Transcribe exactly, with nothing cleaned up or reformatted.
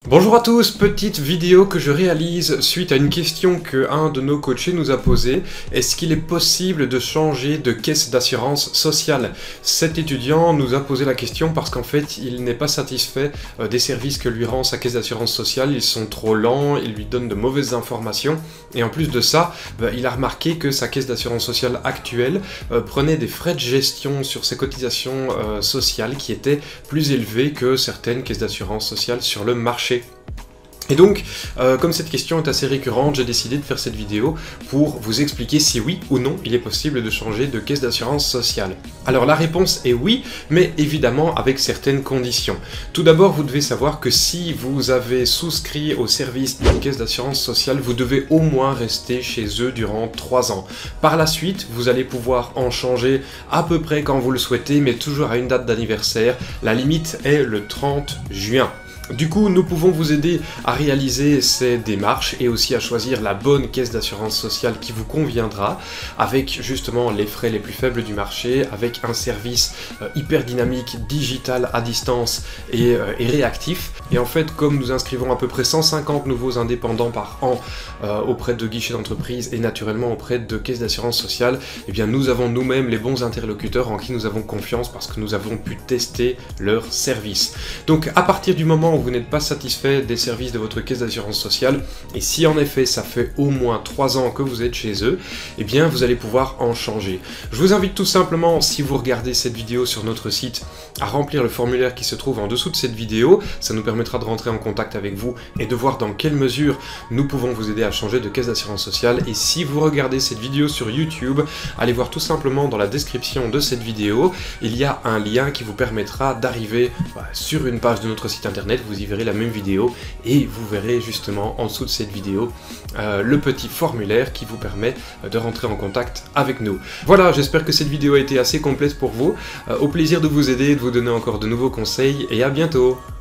Bonjour à tous, petite vidéo que je réalise suite à une question que un de nos coachés nous a posée. Est-ce qu'il est possible de changer de caisse d'assurance sociale? Cet étudiant nous a posé la question parce qu'en fait il n'est pas satisfait des services que lui rend sa caisse d'assurance sociale. Ils sont trop lents, ils lui donnent de mauvaises informations et en plus de ça, il a remarqué que sa caisse d'assurance sociale actuelle prenait des frais de gestion sur ses cotisations sociales qui étaient plus élevés que certaines caisses d'assurance sociale sur le marché. Et donc, euh, comme cette question est assez récurrente, j'ai décidé de faire cette vidéo pour vous expliquer si oui ou non il est possible de changer de caisse d'assurance sociale. Alors la réponse est oui, mais évidemment avec certaines conditions. Tout d'abord, vous devez savoir que si vous avez souscrit au service d'une caisse d'assurance sociale, vous devez au moins rester chez eux durant trois ans. Par la suite, vous allez pouvoir en changer à peu près quand vous le souhaitez, mais toujours à une date d'anniversaire. La limite est le trente juin. Du coup, nous pouvons vous aider à réaliser ces démarches et aussi à choisir la bonne caisse d'assurance sociale qui vous conviendra, avec justement les frais les plus faibles du marché, avec un service euh, hyper dynamique, digital, à distance et, euh, et réactif. Et en fait, comme nous inscrivons à peu près cent cinquante nouveaux indépendants par an euh, auprès de guichets d'entreprise et naturellement auprès de caisses d'assurance sociale, eh bien nous avons nous-mêmes les bons interlocuteurs en qui nous avons confiance parce que nous avons pu tester leurs services. Donc à partir du moment où vous n'êtes pas satisfait des services de votre caisse d'assurance sociale, et si en effet ça fait au moins trois ans que vous êtes chez eux, eh bien vous allez pouvoir en changer. Je vous invite tout simplement, si vous regardez cette vidéo sur notre site, à remplir le formulaire qui se trouve en dessous de cette vidéo. Ça nous permettra de rentrer en contact avec vous et de voir dans quelle mesure nous pouvons vous aider à changer de caisse d'assurance sociale. Et si vous regardez cette vidéo sur YouTube, allez voir tout simplement dans la description de cette vidéo, il y a un lien qui vous permettra d'arriver bah, sur une page de notre site internet. Vous y verrez la même vidéo et vous verrez justement en dessous de cette vidéo euh, le petit formulaire qui vous permet de rentrer en contact avec nous. Voilà, j'espère que cette vidéo a été assez complète pour vous. Euh, au plaisir de vous aider, de vous donner encore de nouveaux conseils et à bientôt.